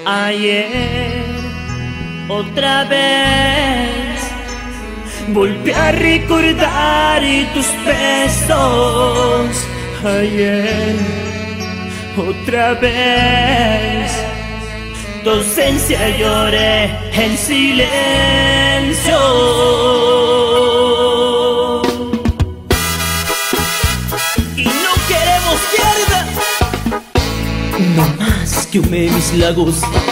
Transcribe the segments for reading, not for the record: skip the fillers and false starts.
Ayer, otra vez, volví a recordar tus besos. Ayer, otra vez, tu ausencia lloré en silencio. Y no queremos mierda, no más que humee mis lagos.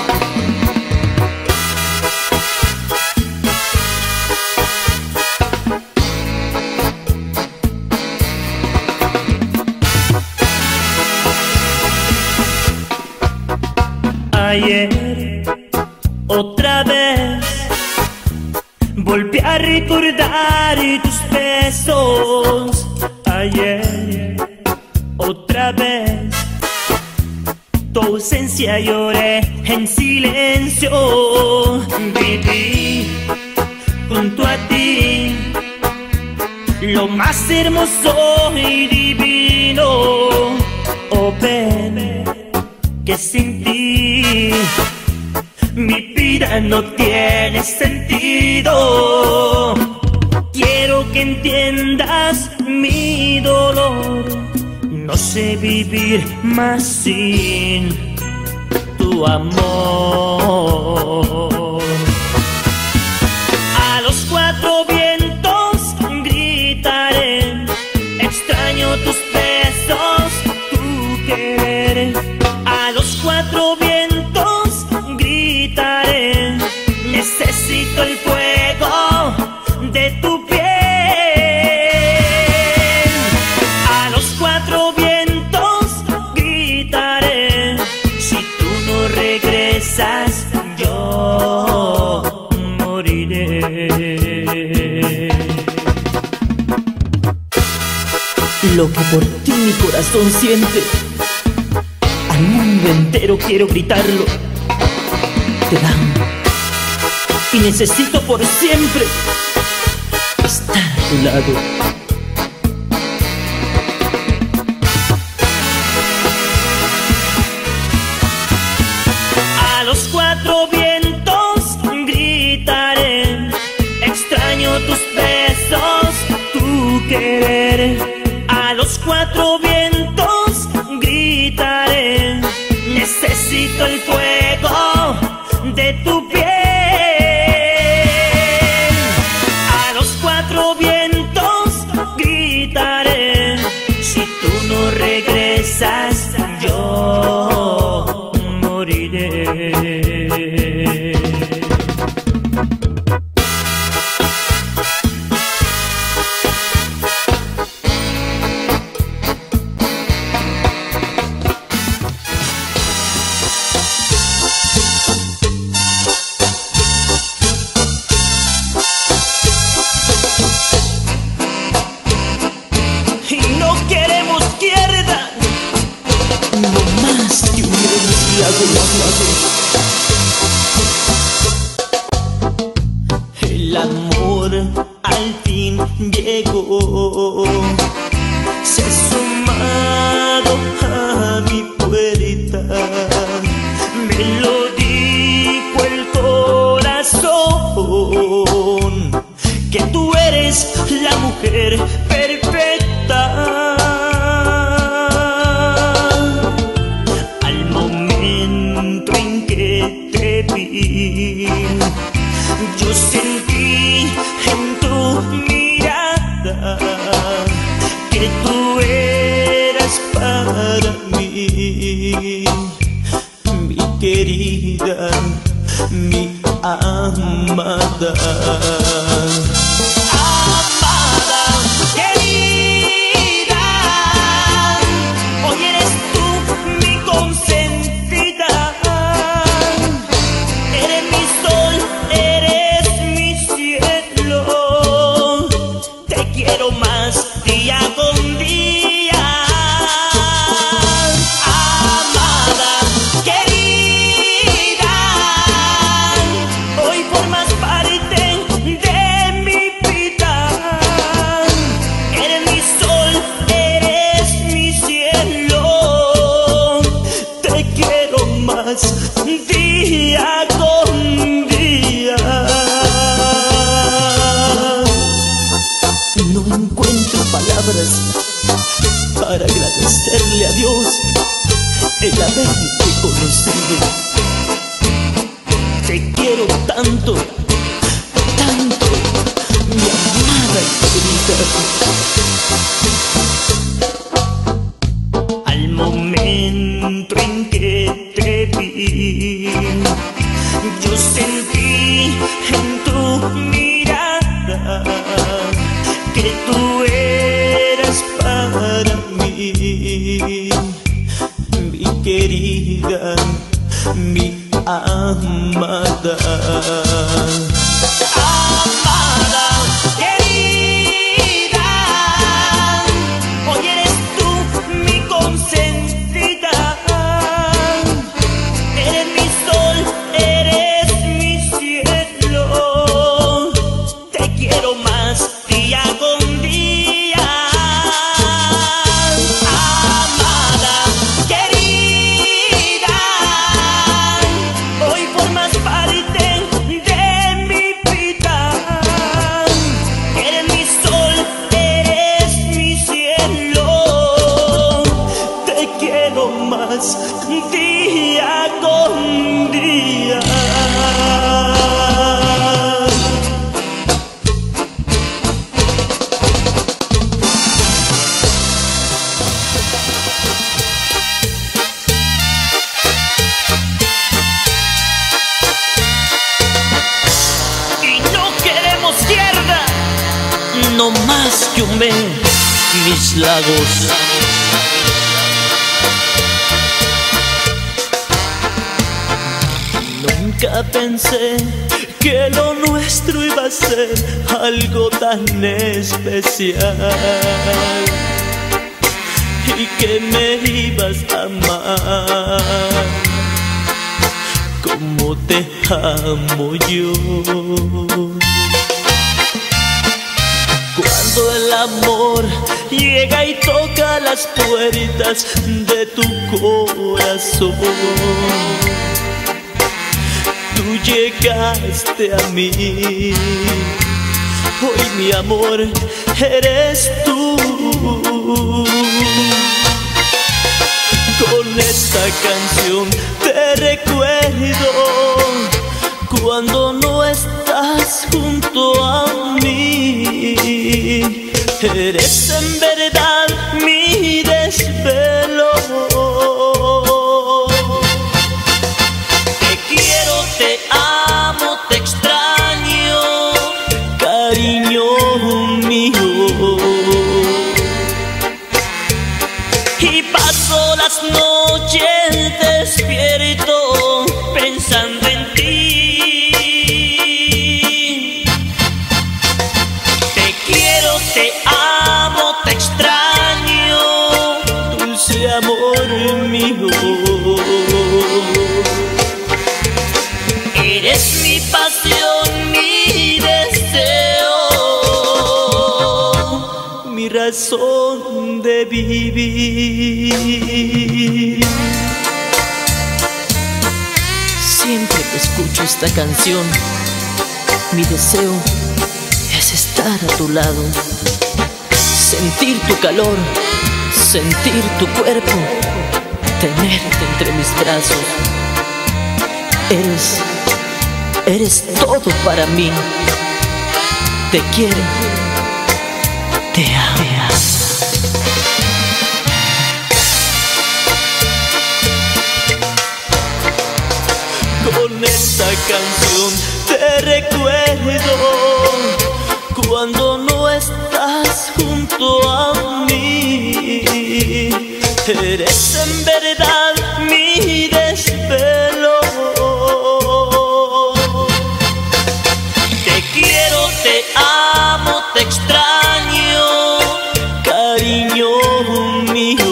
Ayer, otra vez, volví a recordar tus besos. Ayer, otra vez, tu ausencia lloré en silencio. Viví junto a ti lo más hermoso y divino. Oh, ven, que sin ti mi vida no tiene sentido. Quiero que entiendas mi dolor. No sé vivir más sin tu amor. A los cuatro vientos gritaré, extraño tus besos, tu querer. A los cuatro vientos gritaré, necesito el fuego de tu piel. A los cuatro vientos gritaré, si tú no regresas yo moriré. Lo que por ti mi corazón siente, al mundo entero quiero gritarlo. Te amo y necesito por siempre estar a tu lado. A los cuatro vientos gritaré, extraño tus besos, tu querer. A los cuatro vientos gritaré, necesito el fuego de tu piel. A los cuatro vientos gritaré, si tú no regresas yo moriré. El amor al fin llegó, se ha sumado a mi puerta. Me lo dijo el corazón, que tú eres la mujer perfecta. Al momento en que te vi, yo sentí en tu mirada que tú eras para mí, mi querida, mi amada. Amada, querida, hoy eres tú mi consentida. Eres mi sol, eres mi cielo. Te quiero más día con día. Amada, querida, hoy formas parte de mi vida. Eres mi sol, eres mi cielo. Te quiero más día la vez que te he conocido. Te quiero tanto, tanto, mi amada y querida. Al momento en que te vi, yo sentí en tu mirada que tú eras para mí, mi querida, mi amada. Amada, querida, hoy eres tú mi consentida. Eres mi sol, eres mi cielo. Te quiero más día con día. Amada, querida, hoy formas parte de mi vida. Eres mi sol, eres mi cielo. Te quiero más día con día. Y no queremos tierra, no más que humedad mis lagos. Nunca pensé que lo nuestro iba a ser algo tan especial y que me ibas a amar como te amo yo. Cuando el amor llega y toca las puertas de tu corazón, tú llegaste a mí. Hoy mi amor eres tú. Con esta canción te recuerdo cuando no estás junto a mí. Eres en verdad mi desvelo. Te quiero, te amo, te extraño, cariño mío. Y paso las noches despierto pensando en ti. Te quiero, te amo, te extraño, dulce amor mío. Eres mi pasión, mi deseo, mi razón de vivir. Siempre que escucho esta canción, mi deseo es estar a tu lado, sentir tu calor, sentir tu cuerpo, tenerte entre mis brazos. Eres todo para mí. Te quiero, te amo. Con esta canción te recuerdo cuando no estás junto a mí. Eres en verdad mi desvelo. Te quiero, te amo, te extraño, cariño mío.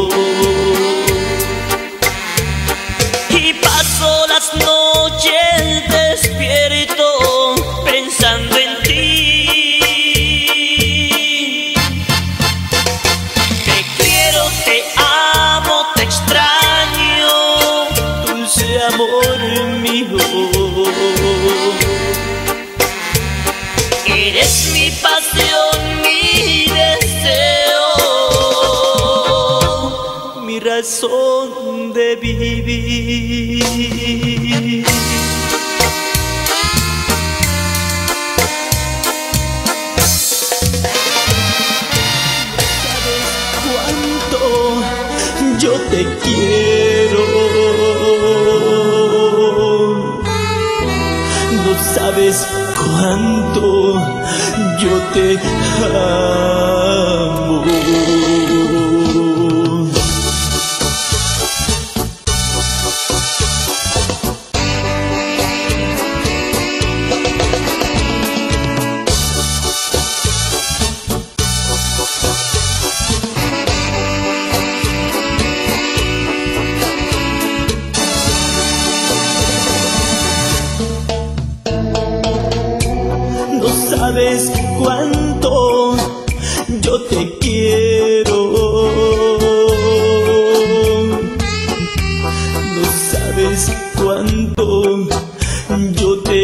Y paso las noches despierto pensando en ti. Te quiero, te amo, te extraño, dulce amor mío. Eres mi pasión, mi deseo, mi razón donde vivir. ¿Sabes cuánto yo te quiero? No sabes cuánto yo te amo. No sabes cuánto yo te quiero. No sabes cuánto yo te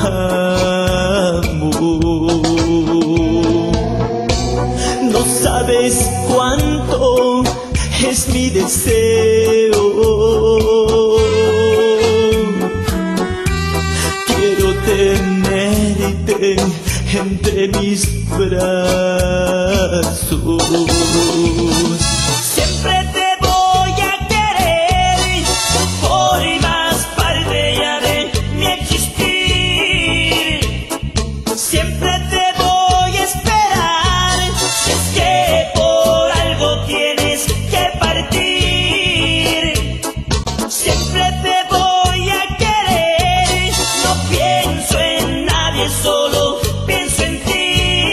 amo. No sabes cuánto es mi deseo. Quiero tenerte entre mis brazos. Siempre te voy a querer por más parte ya de mi existir. Siempre te voy a esperar si es que por algo tienes que partir. Siempre te voy a querer, no pienso en nadie, solo pienso en ti.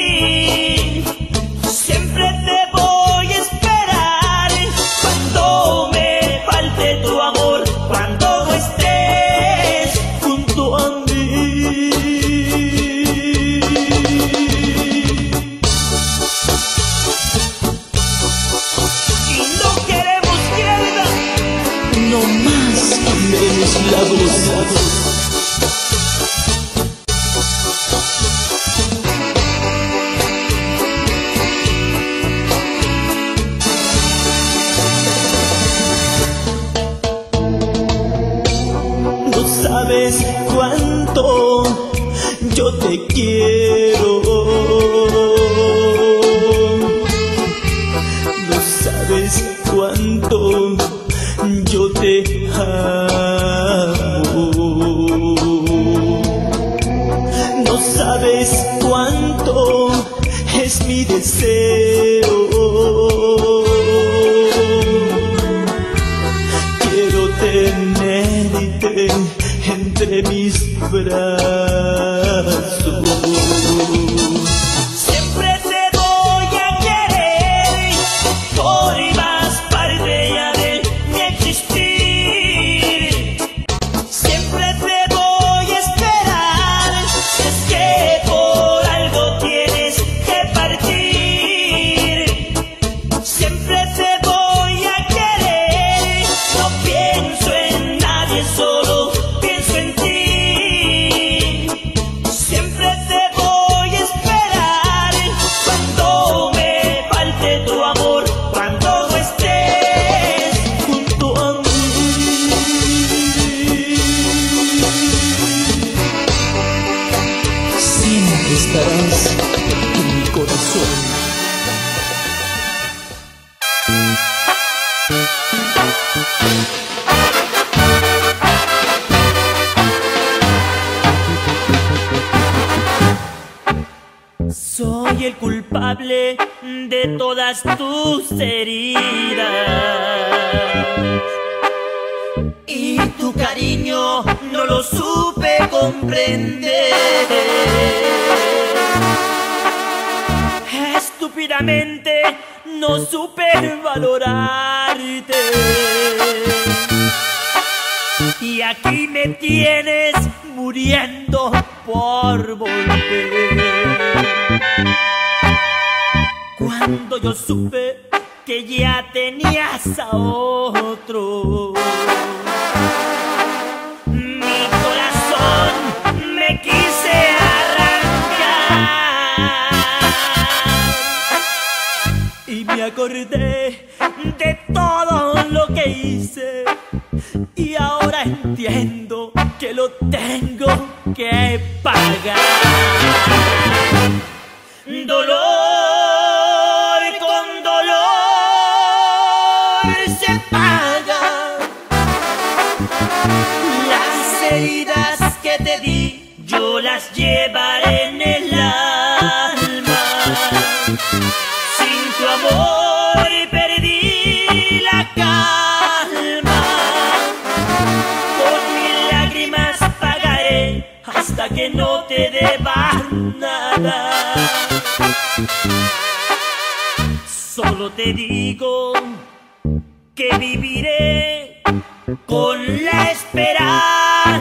Siempre te voy a esperar cuando me falte tu amor, cuando no estés junto a mí. Y no queremos guerra, no más menos la voz. No sabes cuánto yo te quiero. No sabes cuánto yo te amo. No sabes cuánto es mi deseo. Quiero tenerte entre mis brazos. Siempre te voy a querer por más parte ya de mi existir. Siempre te voy a esperar si es que por algo tienes que partir. Siempre te voy a querer, no pienso en nadie, solo pienso en ti. Siempre te voy a esperar cuando me falte tu amor, cuando no estés junto a mí. Siempre estarás en mi corazón. Soy el culpable de todas tus heridas y tu cariño no lo supe comprender. Estúpidamente no supe valorarte y aquí me tienes muriendo por volver. Cuando yo supe que ya tenías a otro, mi corazón me quise arrancar y me acordé de todo lo que hice ahora entiendo que lo tengo que pagar. Dolor con dolor se paga. Las heridas que te di yo las llevaré en el alma. Sin tu amor perdí la calma. Con mis lágrimas pagaré hasta que no te deba nada. Solo te digo que viviré con la esperanza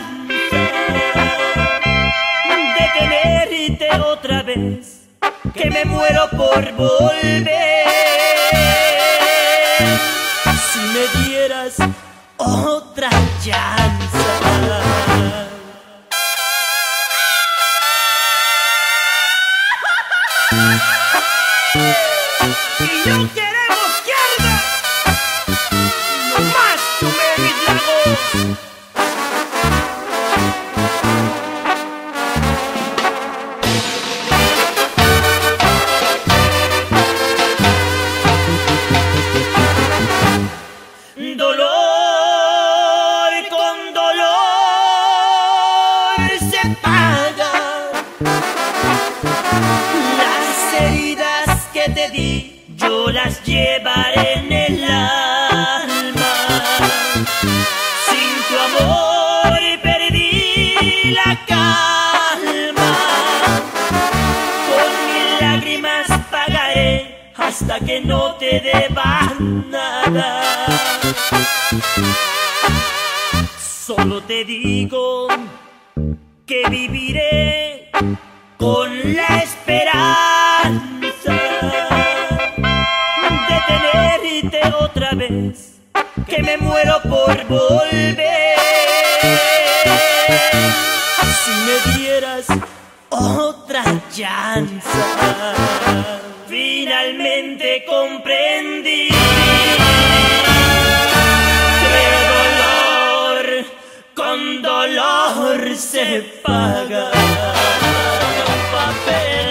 de tenerte otra vez, que me muero por volver. Si me dieras otra chance. Y no queremos que arda, nomás tomé mis lagos. Dolor con dolor se paga. Las heridas que te di yo las llevaré en el alma. Sin tu amor perdí la calma. Con mis lágrimas pagaré hasta que no te deba nada. Solo te digo que viviré con la esperanza de tenerte otra vez, que me muero por volver. Si me dieras otra chance. Finalmente comprendí que dolor con dolor se paga. Un papel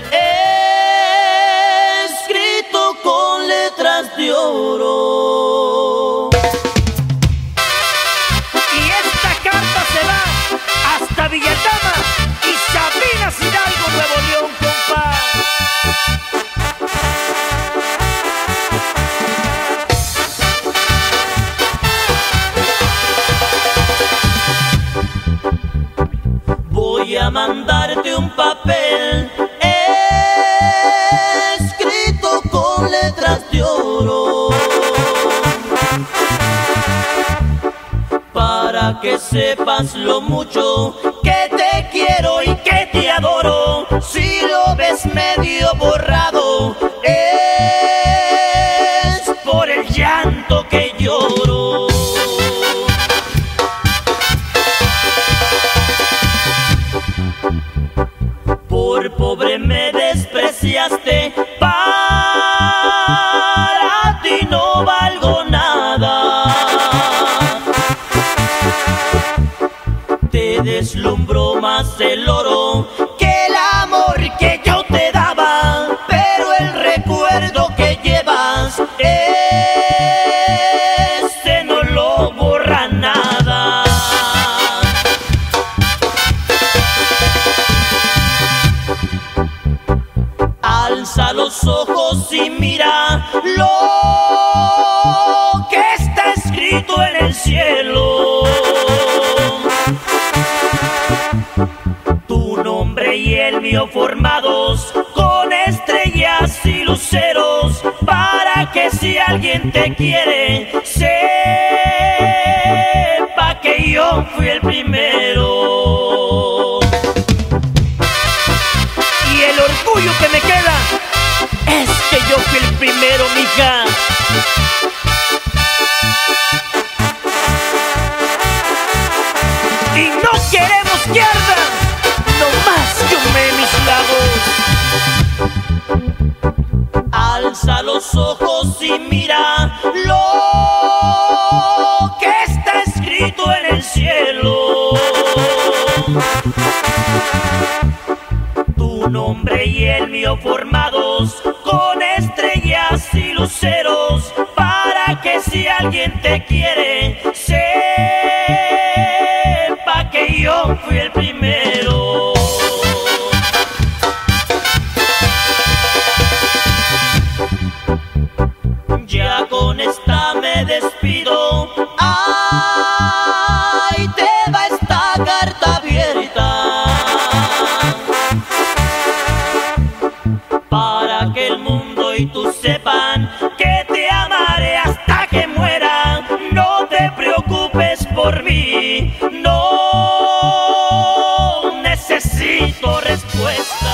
escrito con letras de oro. Y esta carta se va hasta Villatama y Sabinas Hidalgo, Nuevo León, compa. Voy a mandarte un papel escrito con letras de oro, para que sepas lo mucho que te quiero y que te adoro. Si lo ves medio borrado, es por el llanto que lloro. Por pobre me despreciaste, para ti no valgo nada. Te deslumbró más el oro que el amor que yo te daba, pero el recuerdo que llevas, este no lo borra nada. Alza los ojos y mira lo que está escrito en el cielo. Tu nombre y el mío formados con estrellas y luceros, para que si alguien te quiere, sepa que yo fui el primero. Y el orgullo que me queda es que yo fui el primero, mija. Y no queremos que arda, nomás quemé mis lagos. Alza los ojos y mira lo que está escrito tengo en el cielo. Tu nombre y el mío formados con estrellas y luceros, para que si alguien te quiere, sepa que yo fui el primero. Ya con esta me despido. Ay, te va esta carta abierta, para que el mundo y tú sepan que te amaré hasta que muera. No te preocupes por mí, no necesito respuesta.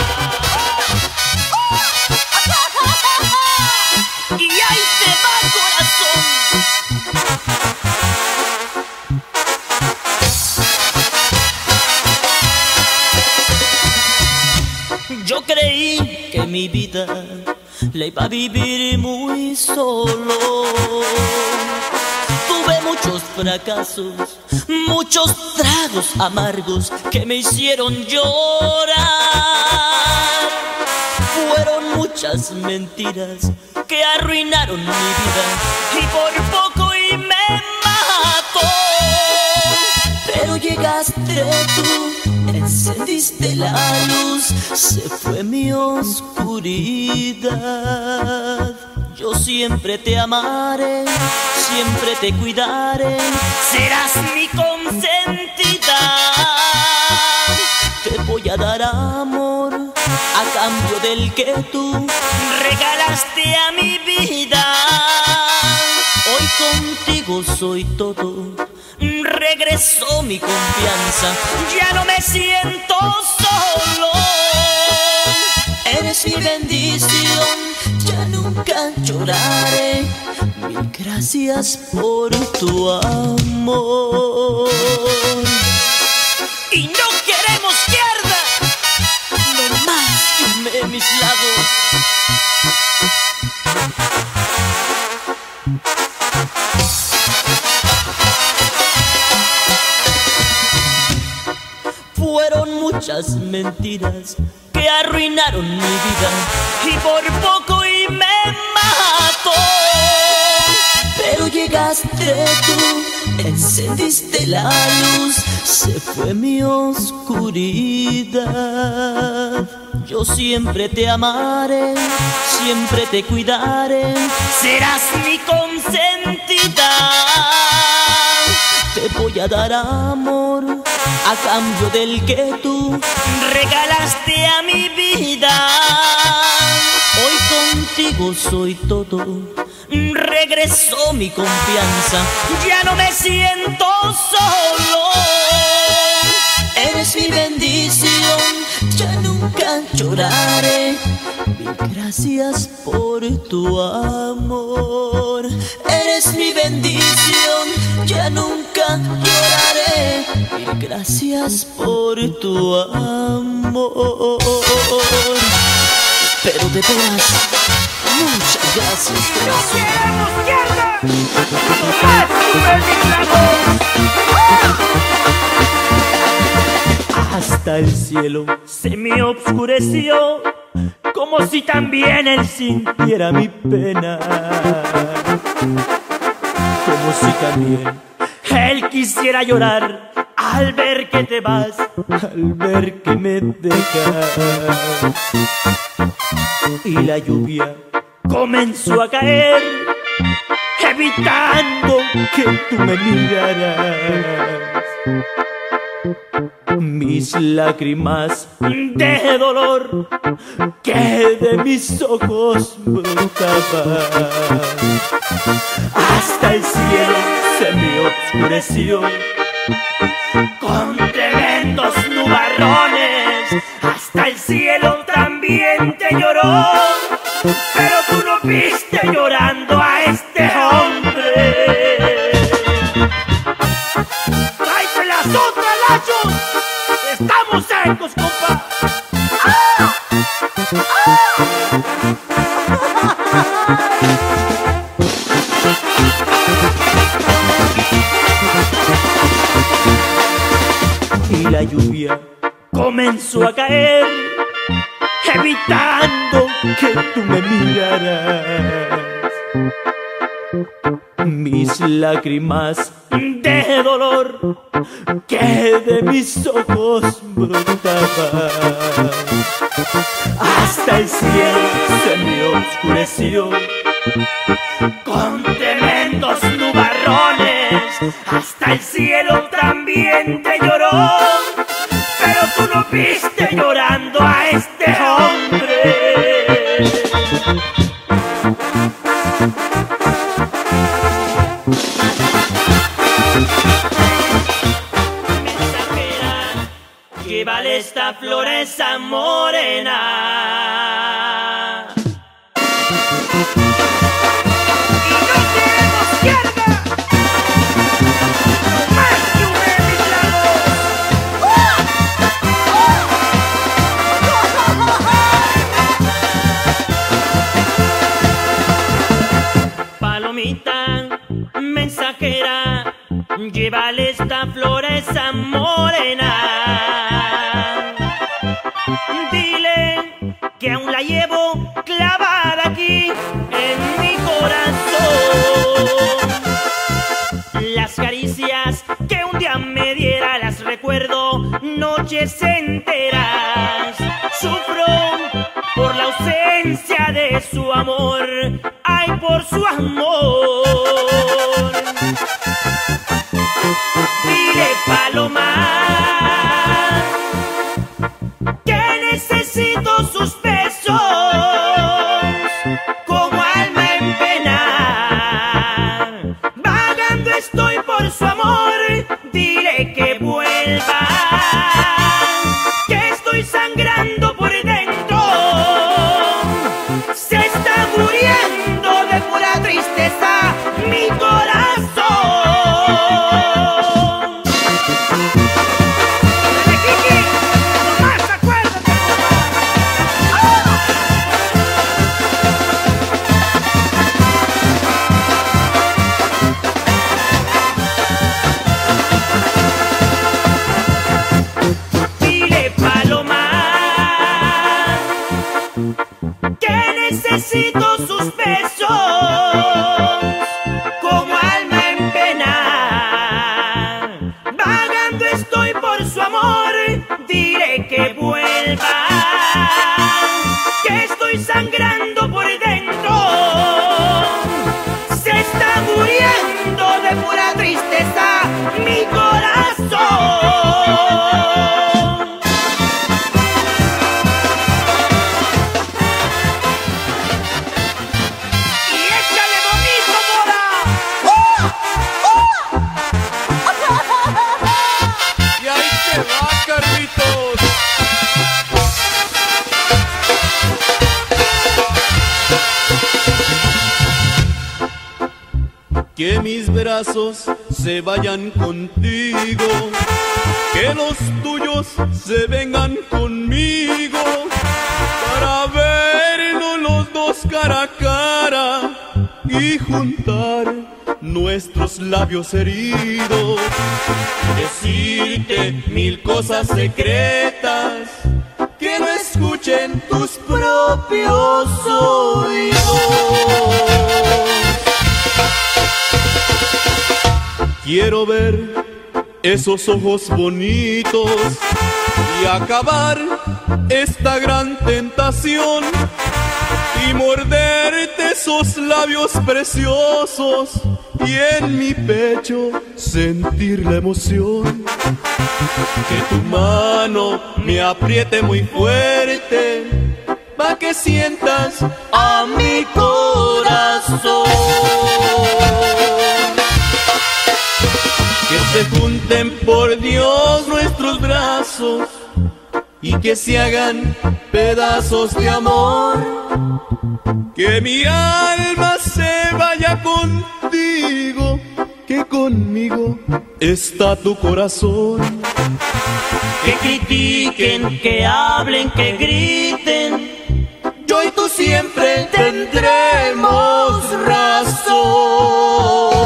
Y ahí te va, corazón. Yo creí que mi vida la iba a vivir muy solo. Tuve muchos fracasos, muchos tragos amargos que me hicieron llorar. Fueron muchas mentiras que arruinaron mi vida y por poco y me mató. Pero llegaste tú, encendiste la luz, se fue mi oscuridad. Yo siempre te amaré, siempre te cuidaré, serás mi consentida. Te voy a dar amor a cambio del que tú regalaste a mi vida. Hoy contigo soy todo, regresó mi confianza, ya no me siento solo. Eres mi bendición, ya nunca lloraré. Mil gracias por tu amor. Y no queremos que arda, nomás queme mis labios. Fueron muchas mentiras que arruinaron mi vida y por poco y me mató. Pero llegaste tú, encendiste la luz, se fue mi oscuridad. Yo siempre te amaré, siempre te cuidaré, serás mi consentida. Te voy a dar amor a cambio del que tú regalaste a mi vida. Hoy contigo soy todo, regresó mi confianza, ya no me siento solo. Eres mi bendición, ya nunca lloraré. Mil gracias por tu amor. Eres mi bendición, ya nunca lloraré. Mil gracias por tu amor. Pero de veras, muchas gracias, corazón. Hasta el cielo se me oscureció, como si también él sintiera mi pena, como si también él quisiera llorar al ver que te vas, al ver que me dejas. Y la lluvia comenzó a caer, evitando que tú me miraras. Mis lágrimas de dolor que de mis ojos brotaban, hasta el cielo se me oscureció con tremendos nubarrones. Hasta el cielo también te lloró, pero tú no viste llorando a este hombre. ¡Tráete las otras, Lacho! ¡Estamos secos, compa! ¡Ah! ¡Ah! la lluvia comenzó a caer, evitando que tú me miraras. Mis lágrimas de dolor que de mis ojos brotaban, hasta el cielo se me oscureció con tremendos nubarrones. Hasta el cielo también te lloró, pero tú no viste llorando a este hombre. Mensajera, llévale esta flor a esa morena. Y no queremos que arda más que un Palomita mensajera, llévale esta flor a esa morena. Dile que aún la llevo clavada aquí en mi corazón. Las caricias que un día me diera las recuerdo noches enteras. Sufro por la ausencia de su amor, ay, por su amor. Dile, Paloma, que necesito sus besos como alma en pena. Vagando estoy por su amor, dile que vuelva, que estoy sangrando por dentro. Se está muriendo de pura tristeza mi corazón. Dale, Kiki, nomás acuérdate. Dile, Paloma, que necesito sus besos como alma en pena. Vagando estoy por su amor, diré que vuelva, que estoy sangrando por dentro. Se está muriendo de pura tristeza mi corazón. Que mis brazos se vayan contigo, que los tuyos se vengan conmigo, para vernos los dos cara a cara y juntar nuestros labios heridos. Decirte mil cosas secretas que no escuchen tus propios oídos. Quiero ver esos ojos bonitos y acabar esta gran tentación y morderte esos labios preciosos y en mi pecho sentir la emoción. Que tu mano me apriete muy fuerte pa' que sientas a mi corazón. Que se junten por Dios nuestros brazos y que se hagan pedazos de amor. Que mi alma se vaya contigo, que conmigo está tu corazón. Que critiquen, que hablen, que griten, yo y tú siempre tendremos razón.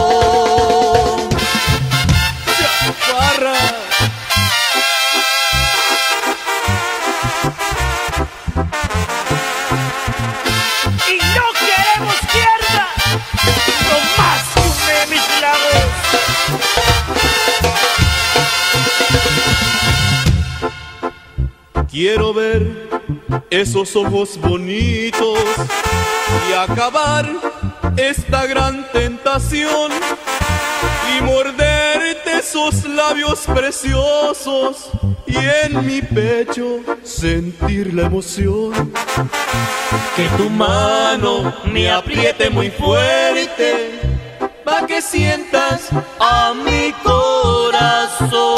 Quiero ver esos ojos bonitos y acabar esta gran tentación y morderte esos labios preciosos y en mi pecho sentir la emoción. Que tu mano me apriete muy fuerte pa' que sientas a mi corazón.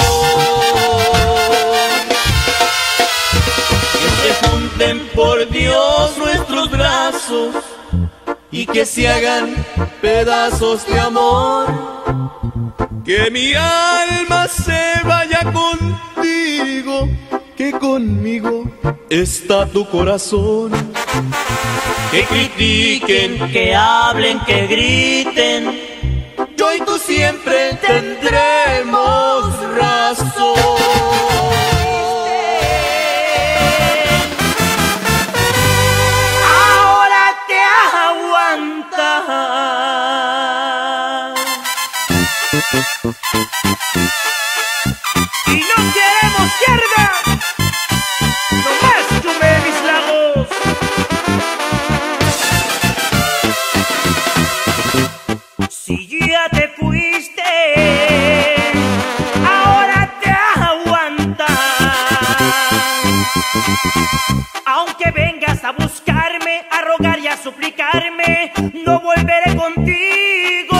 Que se junten por Dios nuestros brazos y que se hagan pedazos de amor. Que mi alma se vaya contigo, que conmigo está tu corazón. Que critiquen, que hablen, que griten, yo y tú siempre tendremos razón. Ahora te aguantas. Y no queremos carga, nomás chumé mis lagos. Si ya te fuiste, ahora te aguantas. Aunque vengas a buscarme, a rogar y a suplicarme, no volveré contigo.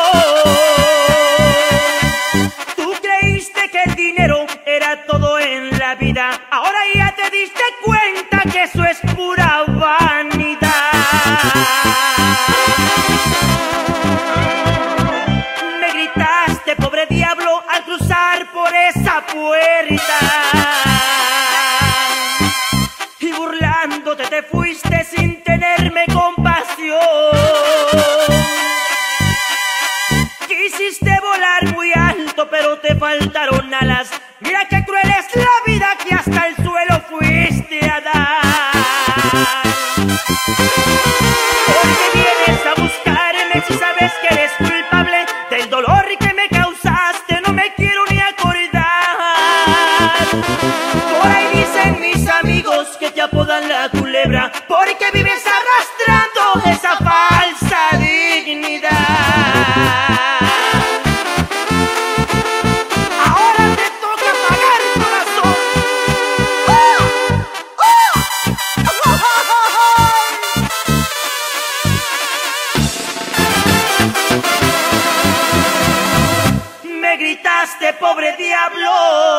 Tú creíste que el dinero era todo en la vida, ahora ya te diste cuenta que eso es pura vanidad. Me gritaste, pobre diablo, al cruzar por esa puerta. Y burlándote te fuiste sin tenerme compasión. Quisiste volar muy alto, pero te faltaron alas. Mira qué cruel es la vida, que hasta el suelo fuiste a dar. Porque vienes a buscarme si sabes que eres culpable del dolor que me causaste, no me quiero ni acordar. Por ahí dicen mis amigos que te apodan la culebra, porque vives arrastrando esa falsa dignidad. Ahora te toca pagar, corazón. Me gritaste, pobre diablo,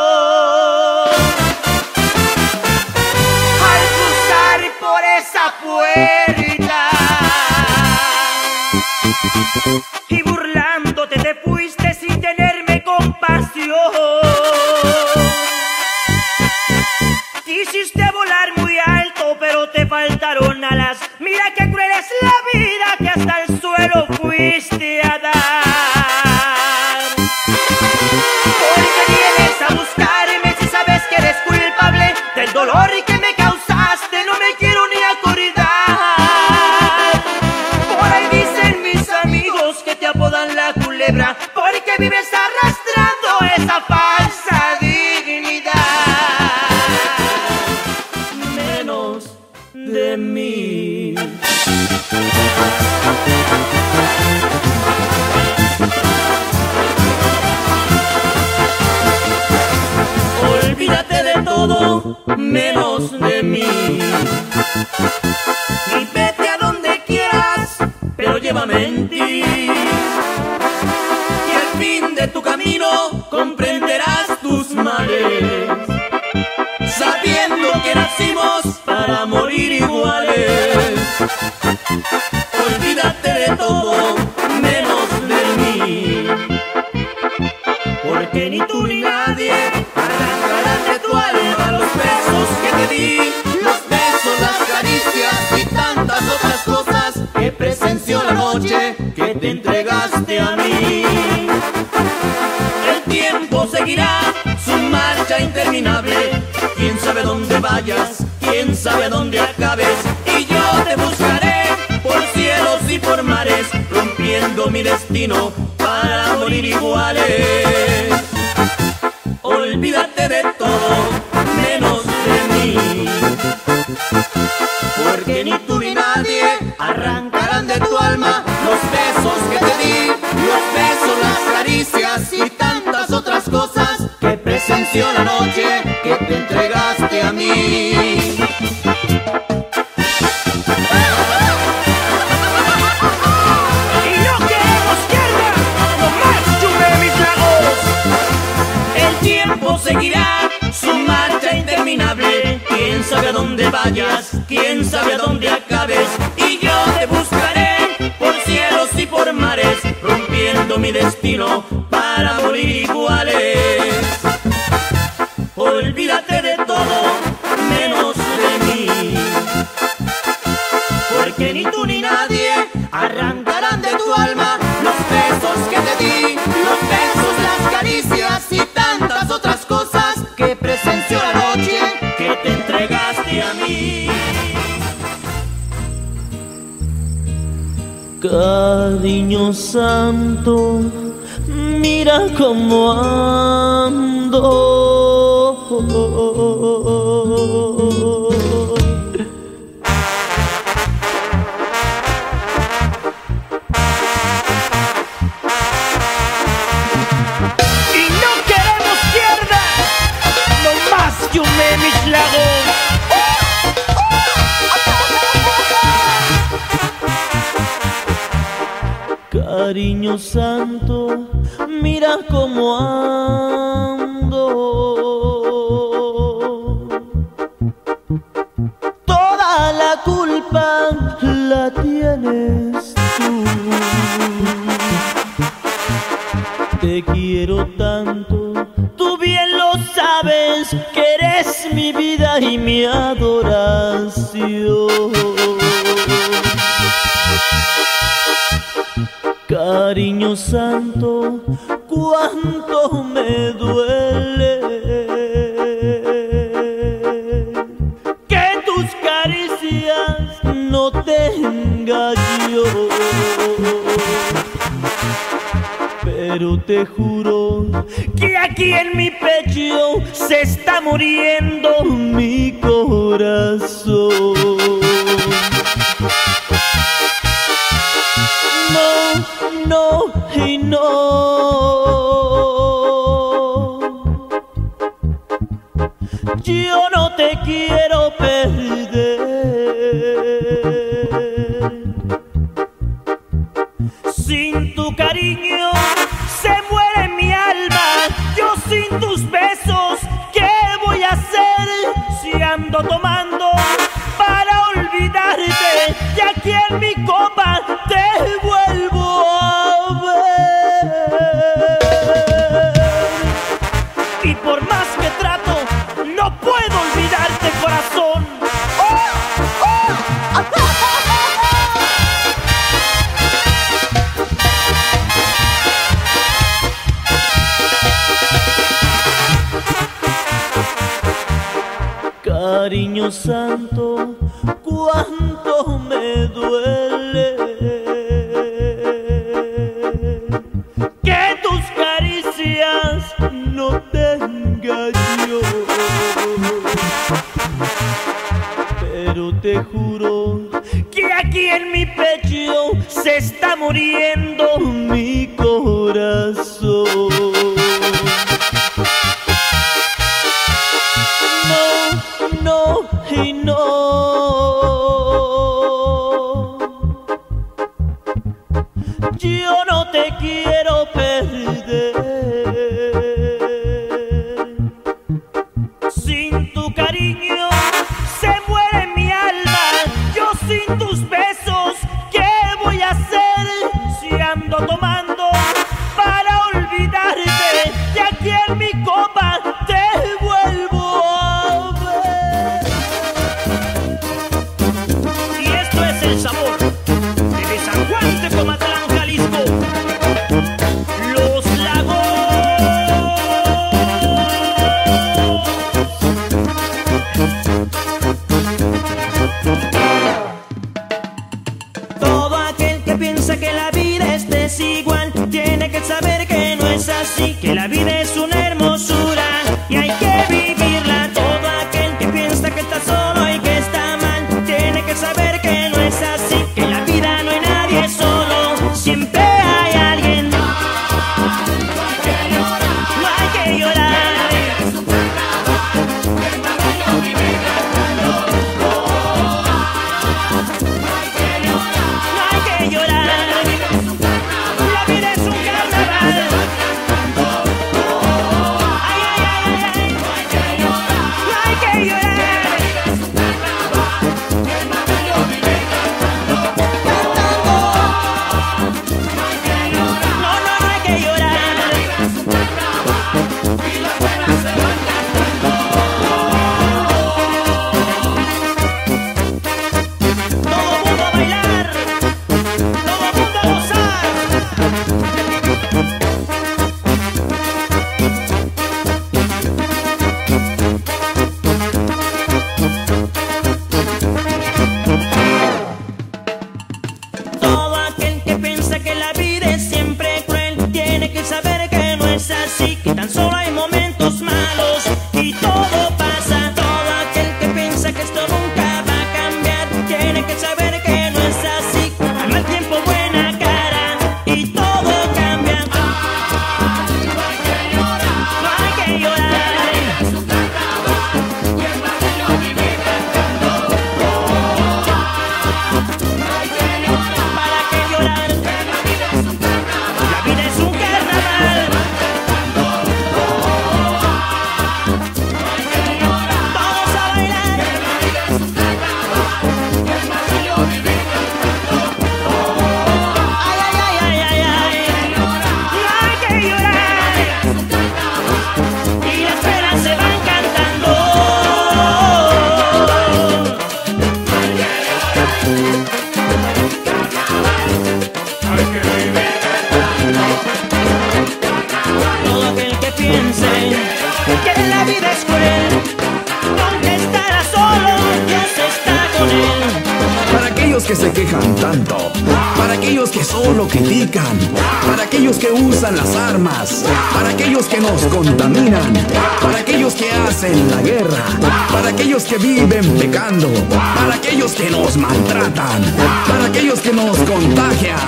al cruzar por esa puerta. Y burlándote te fuiste sin tenerme compasión. Quisiste volar muy alto, pero te faltaron alas. Mira qué cruel es la vida, que hasta el suelo fuiste a dar. Porque vienes a buscarme si sabes que eres culpable del dolor que me causaste, no me quiero ni acordar. Por ahí dicen mis amigos que te apodan la culebra, porque vives arrastrando esa falsa dignidad. Menos de mí. Olvídate de todo, menos de mí. Y vete a donde quieras, pero llévame en ti. Y al fin de tu camino comprenderás tus males, sabiendo que nacimos para morir iguales. Olvídate de todo, menos de mí. Porque ni tú ni nadie arrancarán de tu alma los besos que te di, los besos, las caricias y tantas otras cosas que presenció la noche que te entregaste a mí. El tiempo seguirá su marcha interminable. Quién sabe dónde vayas, quién sabe dónde acabes. Y yo te buscaré por cielos y por mares, rompiendo mi destino para morir iguales. Olvídate de todo, menos de mí. presenció la noche que te entregaste a mí. Y no queremos guerra, nomás chumé mis lagos. El tiempo seguirá su marcha interminable. Quién sabe a dónde vayas, quién sabe a dónde acabes. Y yo te buscaré por cielos y por mares, rompiendo mi destino para morir iguales. Olvídate de todo menos de mí, porque ni tú ni nadie arrancarán de tu alma los besos que te di, los besos, las caricias y tantas otras cosas que presenció la noche que te entregaste a mí. Cariño santo, mira cómo ando. Y no queremos pierda, nomás chumé mis lagos. Cariño santo, mira cómo ando. Toda la culpa la tienes tú. Te quiero tanto, tú bien lo sabes, que eres mi vida y mi adoración. Cariño santo, cuánto me duele que tus caricias no tenga yo. Pero te juro que aquí en mi pecho se está muriendo mi corazón. No y no. Yo no te quiero perder. Sin tu cariño se muere mi alma. Yo sin tus besos, ¿qué voy a hacer? Si ando tomando para olvidarte, y aquí en mi copa te vuelvo a ver. Y por más que trato, no puedo olvidarte, corazón. Cariño santo, cuánto me duele que tus caricias no tenga yo. Pero te juro que aquí en mi pecho se está muriendo mi corazón. No y no. Yo no te quiero perder. Sin tu cariño se muere mi alma. Yo sin tus besos, ¿qué voy a hacer? Si ando tomando para olvidarte, y aquí en mi copa te vuelvo a ver. Y esto es el sabor de San Juan de Comatlán, Jalisco, Los Lagos. Todo aquel que piensa que la vida es desigual tiene que saber que no es así, que la vida es una hermosura y hay que vivirla. Todo aquel que piensa que está solo y que está mal tiene que saber que no es así, que en la vida no hay nadie solo, siempre hay quejan tanto, para aquellos que solo critican, para aquellos que usan las armas, para aquellos que nos contaminan, para aquellos que hacen la guerra, para aquellos que viven pecando, para aquellos que nos maltratan, para aquellos que nos contagian.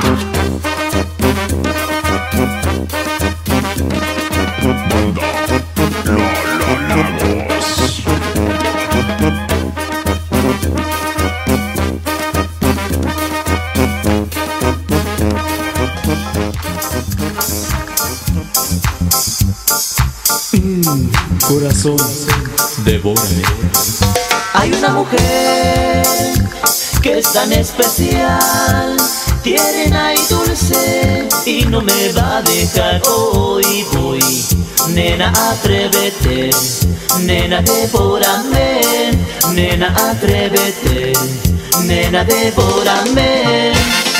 Corazón, devórame. Hay una mujer que es tan especial, tierna y dulce, y no me va a dejar. Hoy voy, nena, atrévete, nena, devórame, nena, atrévete, nena, devórame.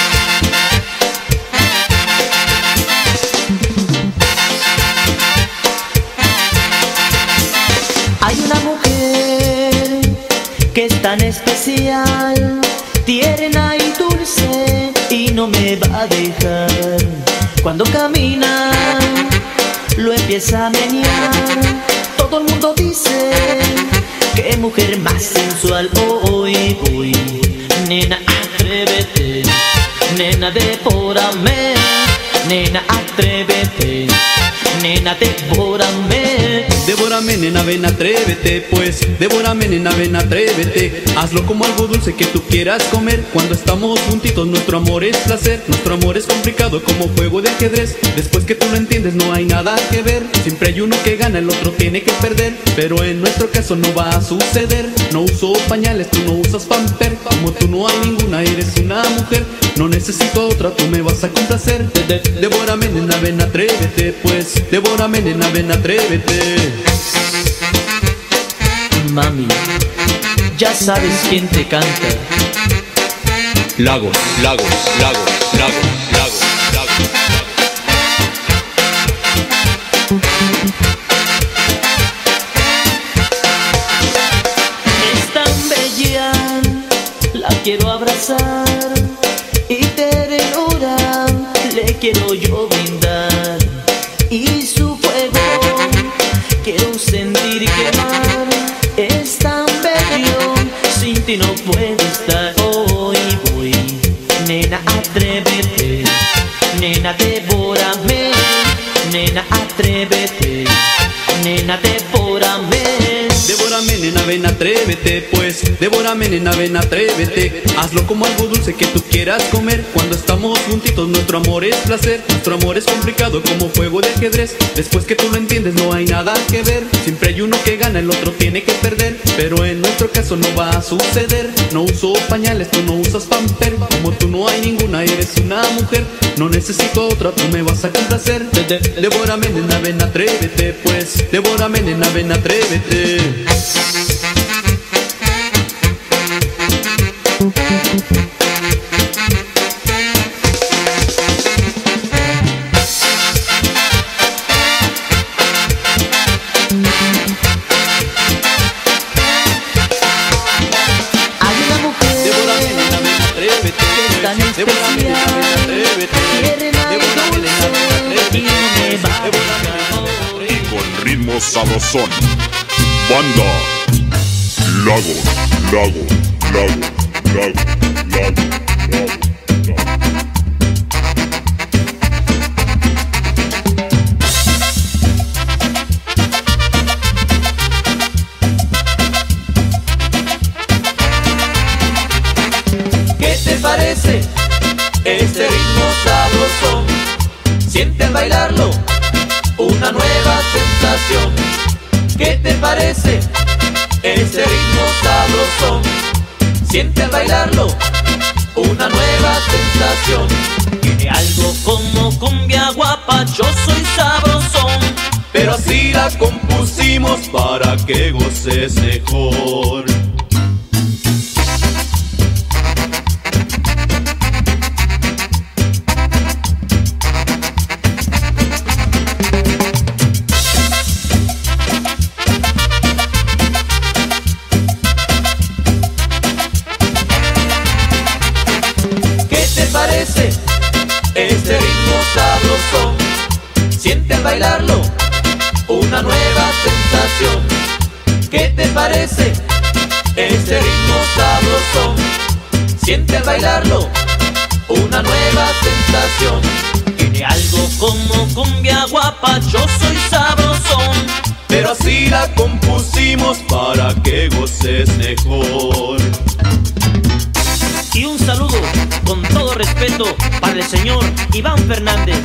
Hay una mujer que es tan especial, tierna y dulce, y no me va a dejar. Cuando camina, lo empieza a menear. Todo el mundo dice, qué mujer más sensual. Hoy voy, nena, atrévete, nena, devórame, nena, atrévete, nena, devórame. Devórame, nena, ven, atrévete, pues. Devórame, nena, ven, atrévete. Hazlo como algo dulce que tú quieras comer. Cuando estamos juntitos nuestro amor es placer. Nuestro amor es complicado como juego de ajedrez. Después que tú lo entiendes no hay nada que ver. Siempre hay uno que gana, el otro tiene que perder. Pero en nuestro caso no va a suceder. No uso pañales, tú no usas pamper. Como tú no hay ninguna, eres una mujer. No necesito otra, tú me vas a complacer. Devórame, nena, ven, atrévete, pues. Devórame, nena, ven, atrévete. Mami, ya sabes quién te canta. Lagos, Lagos, Lagos, Lagos, Lagos, Lagos. Es tan bella, la quiero abrazar, y ternura le quiero yo brindar, y su fuego quiero sentir quemar. Es tan bello, sin ti no puedo estar. Hoy voy, nena, atrévete, nena, devórame, nena, atrévete, nena, devórame. Devórame, nena, ven, atrévete, pues. Devórame, nena, ven, atrévete. Hazlo como algo dulce que tú quieras comer. Cuando estamos juntitos nuestro amor es placer. Nuestro amor es complicado como juego de ajedrez. Después que tú lo entiendes no hay nada que ver. Siempre hay uno que gana, el otro tiene que perder. Pero en nuestro caso no va a suceder. No uso pañales, tú no usas pamper. Como tú no hay ninguna, eres una mujer. No necesito otra, tú me vas a complacer. Devórame, nena, ven, atrévete, pues. Devórame, nena, ven, atrévete. Hay una mujer Devórame, nena, ven, atrévete, que es tan pues. Devórame, nena, ven, especial, atrévete. tierna y Devórame, nena, ven, dulce, y no me atrévete. va a Devórame, dejar. Y con ritmo sabrosón. Banda Lagos, Lagos, Lagos, Lagos, Lagos, Lagos. ¿Qué te parece este ritmo sabrosón? Siente al bailarlo una nueva sensación. ¿Qué te parece este ritmo sabrosón? Siente al bailarlo una nueva sensación. Tiene algo como cumbia guapa, yo soy sabrosón, Pero así la compusimos para que goces mejor. parece este ritmo sabrosón? Siente al bailarlo una nueva sensación. Tiene algo como cumbia guapa, yo soy sabrosón. Pero así la compusimos para que goces mejor. Y un saludo con todo respeto para el señor Iván Fernández.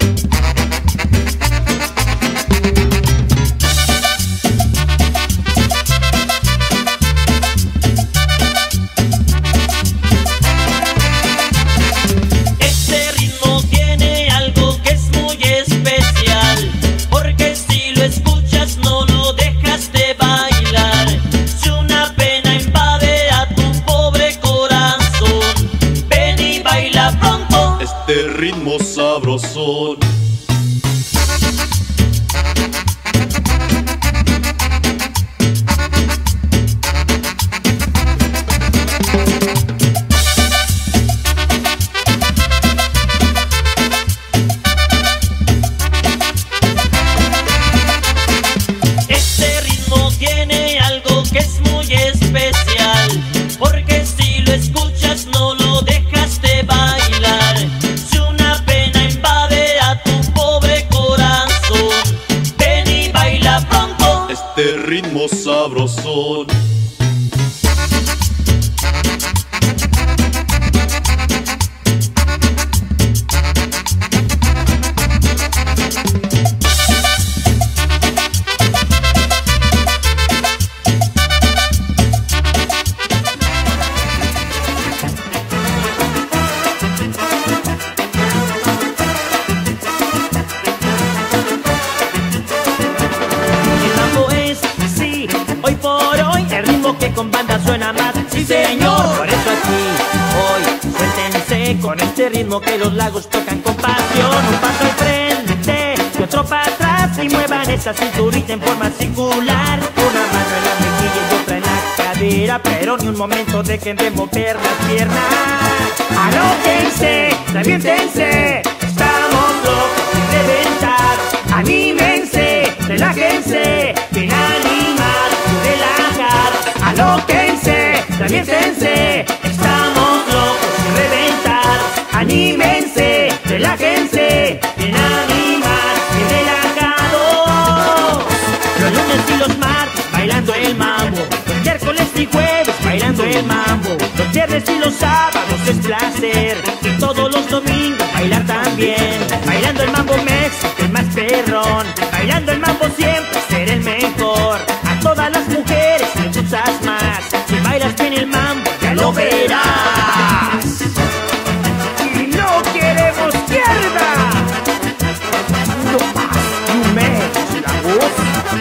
Este ritmo tiene algo que es muy especial, porque si lo escuchas no lo dejas de bailar. Si una pena invade a tu pobre corazón, ven y baila pronto Este ritmo sabrosón. Este ritmo tiene algo que es muy especial, porque si lo escuchas no lo dejas de bailar. Si una pena invade a tu pobre corazón, ven y baila pronto Este ritmo sabrosón. El mambo es, sí, hoy por hoy el ritmo que con banda suena más. Sí señor, por eso aquí hoy suéltense con este ritmo que los lagos tocan con pasión. Un paso al frente y otro para atrás y muevan esa cinturita en forma circular. Una mano en la mejilla y otra en la cadera, pero ni un momento dejen de mover las piernas. Alóquense, reviéntense, estamos locos sin reventar. Anímense, relájense, sin animar, sin relajar. Alóquense, reviéntense, estamos locos sin reventar. Anímense, relájense, sin animar, sin relajados. Los lunes y los martes bailando el mambo, los miércoles y jueves bailando el mambo, los viernes y los sábados es placer, y todos los domingos bailar también. Bailando el mambo México, el más perrón, bailando el mambo siempre ser el mejor. A todas las mujeres les gustas más, si bailas bien el mambo ya lo verás. Y no queremos pierda, no más, you make la voz.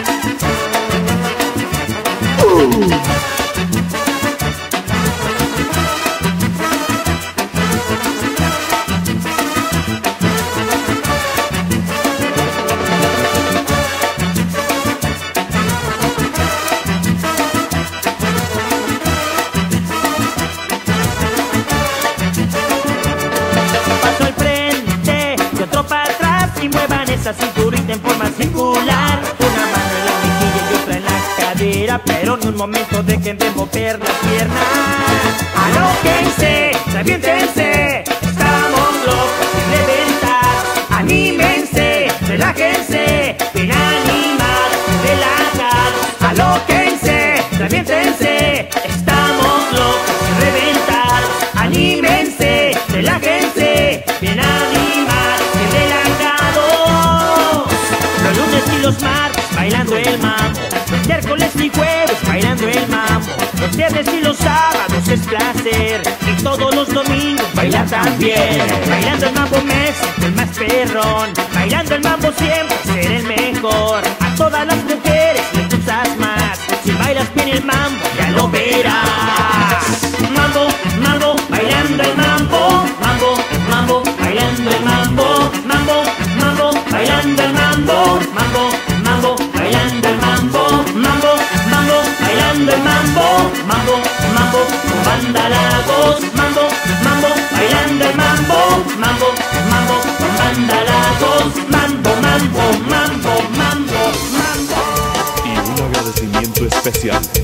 Paso al frente y otro para atrás y muevan esa cinturita en forma circular. Una mano en la mejilla y otra en la cadera, pero ni un momento dejen de mover las piernas. Alóquense, reviéntense, estamos locos sin reventar. Anímense, relájense, sin animar, sin relajar. Alóquense, reviéntense, estamos locos sin reventar. Anímense, relájense, bien animar, bien relajados. Los lunes y los martes bailando el mambo, los miércoles y jueves bailando el mambo, los viernes y los sábados es placer, y todos los domingos bailar también. Bailando el mambo México, el más perrón, bailando el mambo siempre ser el mejor. A todas las mujeres les gustas más, si bailas bien el mambo ya lo verás. Mambo, mambo, bailando el mambo, mambo, mambo, bailando el mambo, mambo, mambo, bailando el mambo, mambo, mambo, bailando el mambo, mambo, mambo, bailando el mambo, mambo, mambo, con banda Lagos, mambo, mambo, bailando el mambo, mambo, mambo, con banda Lagos, mambo, mambo, mambo, mambo, mambo. Y un agradecimiento especial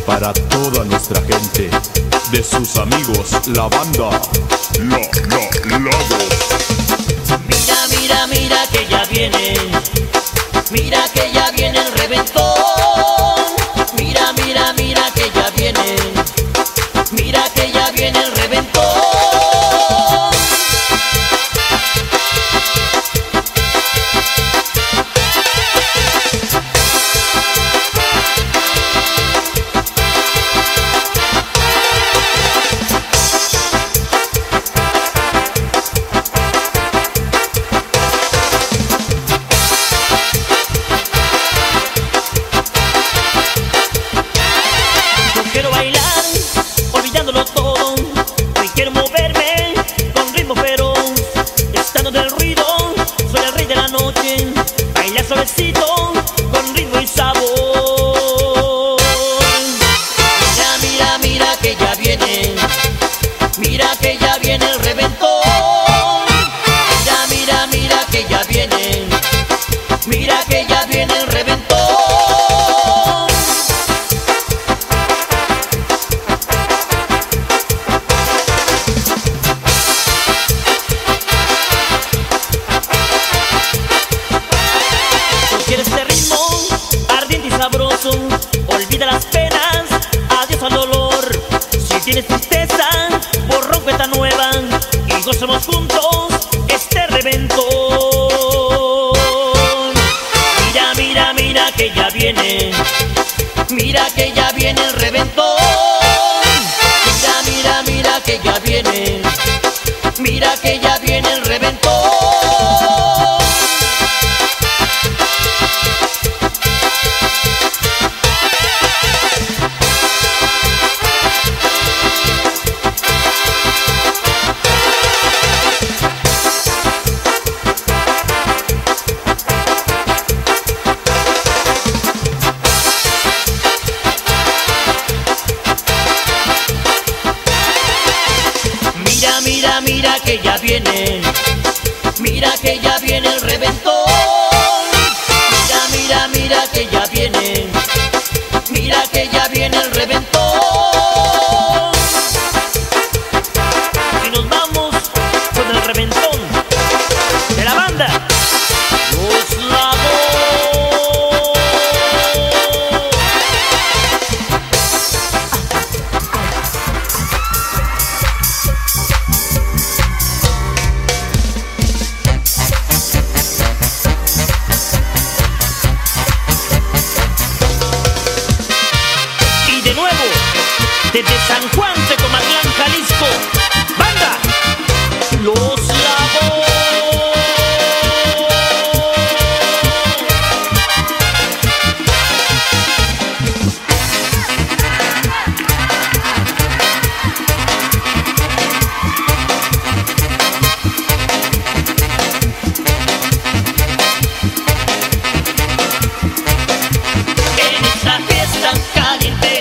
para toda nuestra gente, de sus amigos, la banda Lagos. Mira, mira, mira que ya viene. Mira que ya viene el reventón. Mira, mira, mira que ya viene. Mira que ya viene el reventón. Quiero bailar, olvidándolo todo. Hoy quiero moverme con ritmo feroz. Estando del ruido, soy el rey de la noche. Baila suavecito, con ritmo y sabor. Mira, mira, mira que ya viene. Mira que ya viene el reventón. Mira, mira, mira que ya viene. Mira que ya viene el reventón. ¿Quieres este ritmo ardiente y sabroso? Olvida las penas, adiós al dolor. Si tienes tristeza, borrón cuenta nueva y gozamos juntos este reventón. Mira, mira, mira que ya viene. Mira que ya viene el reventón. Mira, mira, mira que ya viene. Mira que ya viene el reventón. Mira, mira, mira que ya viene. Mira que ya viene el reventón. Mira, mira, mira que ya viene. Mira que ya viene el reventón. Y nos vamos con el reventón de la banda Los Lagos. De nuevo, desde San Juan, Tecomaclán, Jalisco, banda Los Lagos. En esta fiesta caliente